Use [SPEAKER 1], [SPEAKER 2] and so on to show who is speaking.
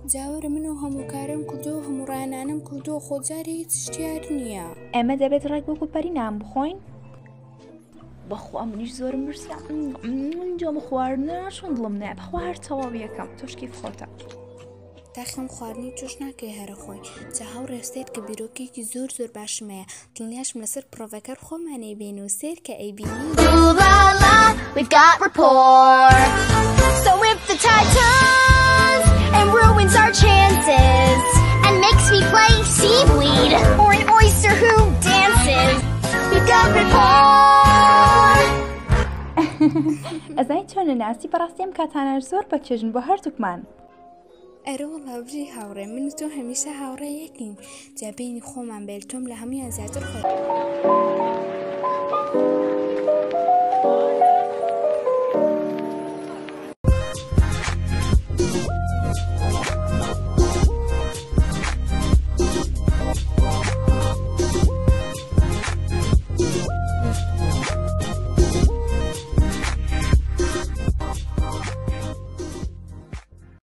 [SPEAKER 1] جاوەرە من و هەموو کردو هەموو ڕانانم کردو خۆجارێ هیچ شتیار نییە.
[SPEAKER 2] ئێمە دەبێت ڕێک وەکو پەرینان بخۆین. بەخوا منیش زۆرم مرسیا جۆمە خواردنە چۆن دڵم نایە بەخوا هەر تەواو یەکەم تۆشکی خۆتە.
[SPEAKER 1] تاخەم خواردنی توش ناکەی هەرە خۆی جا هەو ڕێستێت کە بیرۆکێکی زۆر باشمەیە دڵنیاشم لەسەر پرۆڤەکەر خۆمانەی بین و سێر کە ئەیبینی.
[SPEAKER 3] We've got rapport. So if the tide turns and ruins our chances and makes me play seaweed or an oyster who dances, we've got rapport.
[SPEAKER 2] ئەزای چۆنە ناسی بەڕاستیم کاتانە زۆر بە چێژن بۆ هەردووکمان.
[SPEAKER 1] ئەرە وەڵاوژی هاوڕێ من تۆ هەمیشە هاوڕێ یەکین جا بینی خۆمان بێت تۆم لە هەمویان زیاتر خۆ